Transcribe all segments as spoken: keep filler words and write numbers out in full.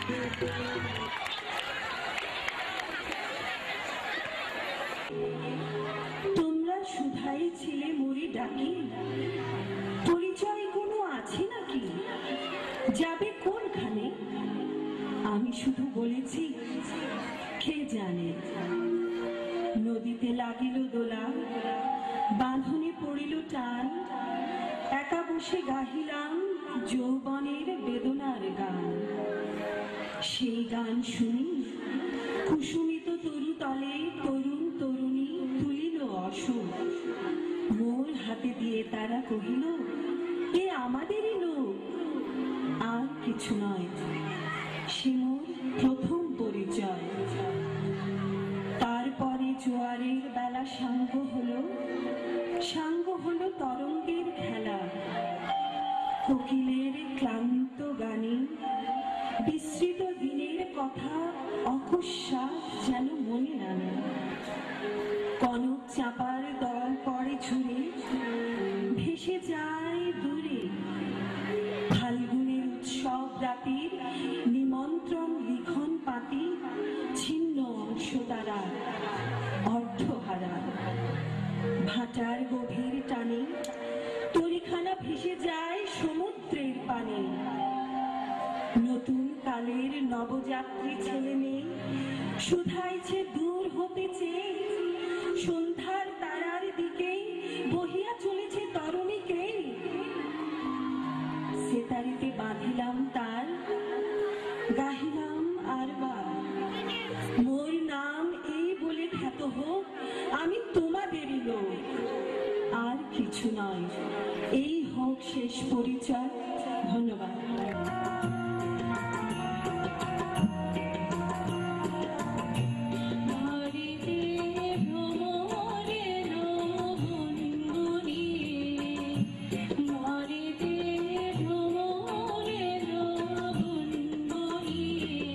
তোমরা শুধাই ছিলে মরি ডাকি, পরিচয় কোনো আছে নাকি? যাবে কোনখানে? আমি শুধু বলেছি কে জানে। নদীতে লাগিল দোলা, বাঁধনে পড়িল টান, একা বসে গাহিলাম যৌবনের বেদনার গান। সেই গান শুনি কুসুমিত তরুতলে তরুণ তরুণী তুলিল অসুর। মোর হাতে দিয়ে তারা কহিল এ আমাদেরই লোক। আর কিছু নয়, সে মোর প্রথম পরিচয়। তারপরে জোয়ারের বেলা সাঙ্গ হলো, সাঙ্গ হলো তরঙ্গের খেলা। কোকিলের ক্লান্ত গানে বিস্মৃত দিনের কথা অকস্মাৎ যেন মনে নামে। কনক চাপার দল পড়ে ঝুড়ে, ভেসে যায় দূরে। ফাল্গুনের উৎসব রাতের নিমন্ত্রণ লিখন পাতি, ছিন্ন অংশ দ্বারা অর্ধহারা। ভাটার গভীর টানে তরিখানা ভেসে যায় সমুদ্রের পানে। নতুন কালের নবযাত্রী ছেলে মেয়ে শুধাইছে দূর হতে চেয়ে, সন্ধ্যার তারার দিকে বহিয়া চলেছে তরুণীকে। সেতারিতে বাঁধিলাম তার, গাহিলাম আর বার, মোর নাম এই বলে খ্যাত হোক আমি তোমাদেরই লোক। আর কিছু নয়, এই হোক শেষ পরিচয়। ধন্যবাদ। Hari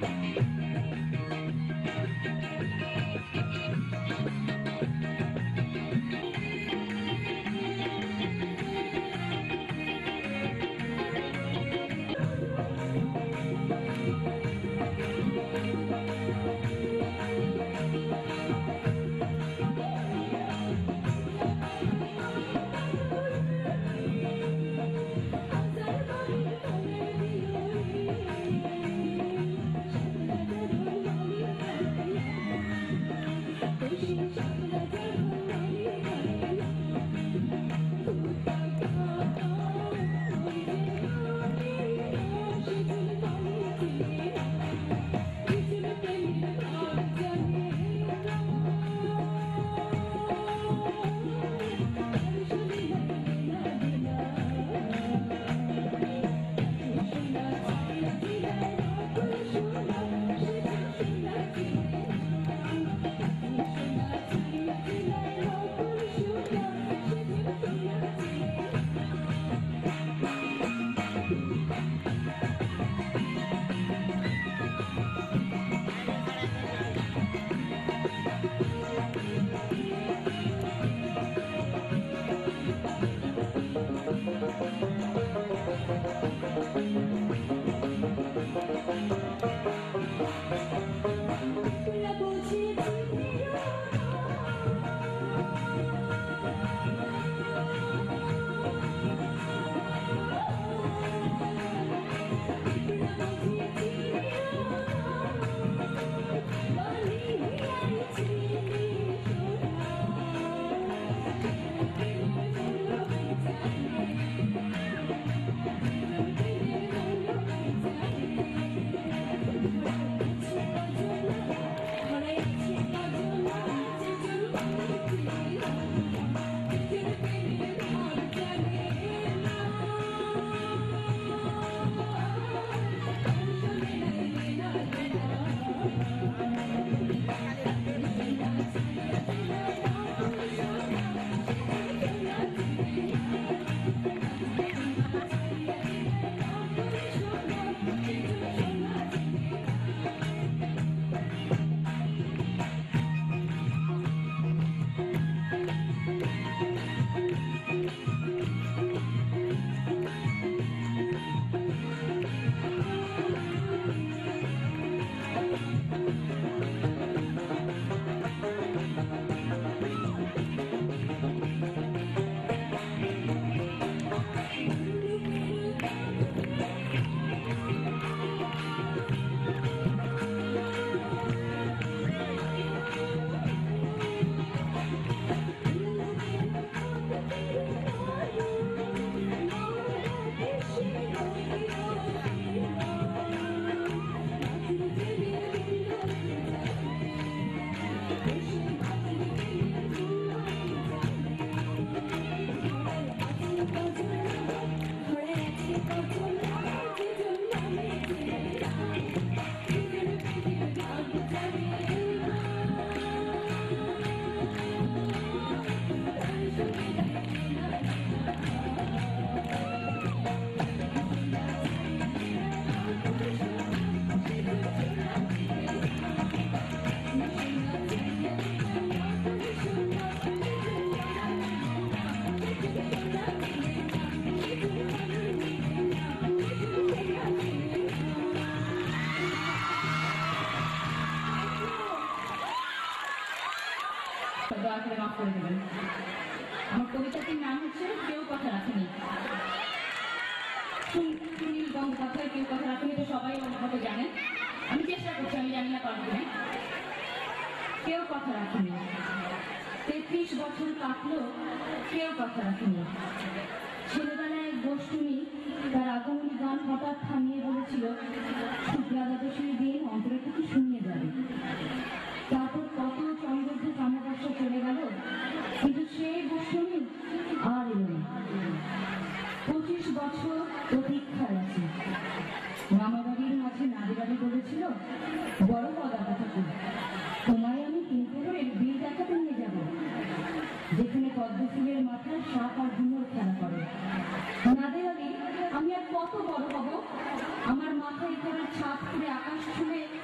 আমি আর কত বড় হব, আমার মাথায় করে ছাদ করে আকাশ ছুঁয়ে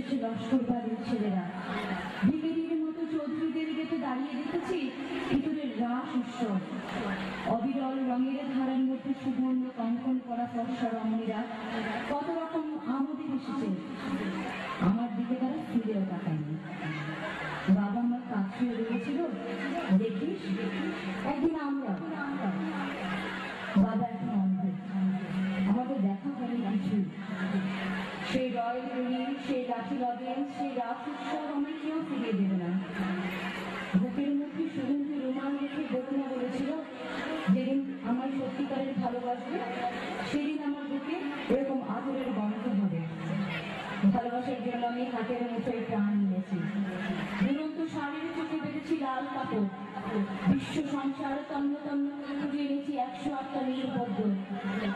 করছে লস্কর বাড়ির ছেলেরা। ব্রিগেডিয়ারের মতো চৌধুরীদের গেটে দাঁড়িয়ে দেখেছি ভিতরের রাস উৎসব। অবিরল রঙের ধারার মধ্যে সুবর্ণ কঙ্কন করা ফর্সা রমণীরা কত রকম আমোদে এসেছে। আমার দিকে তারা ফিরেও তাকায়নি। বাবা আমার কাছে রয়েছিল, দেখিস একদিন আমরা। বাবা এখন অন্ধ, আমাদের দেখা করে কিছু। সেই রয়্যাল রুলিং, সেই লাঠি লজেন্স, সেই রাস উৎসব আমায় কেউ ফিরিয়ে দেবে না। বুকের মধ্যে সুগন্ধি রুমাল রেখে বরুণা বলেছিল, যেদিন আমার সত্যিকারের ভালোবাসবে সেদিন আমার বুকে এরকম আদরের গন্ধ হবে। ভালোবাসার জন্য আমি হাতের মুঠোয় প্রাণ নিয়েছি। দুরন্ত শাড়ির চোখে বেঁধেছি লাল কাপড়। বিশ্ব সংসার তন্ন তন্ন করে খুঁজে এনেছি একশো আটটা নীল পদ্ম।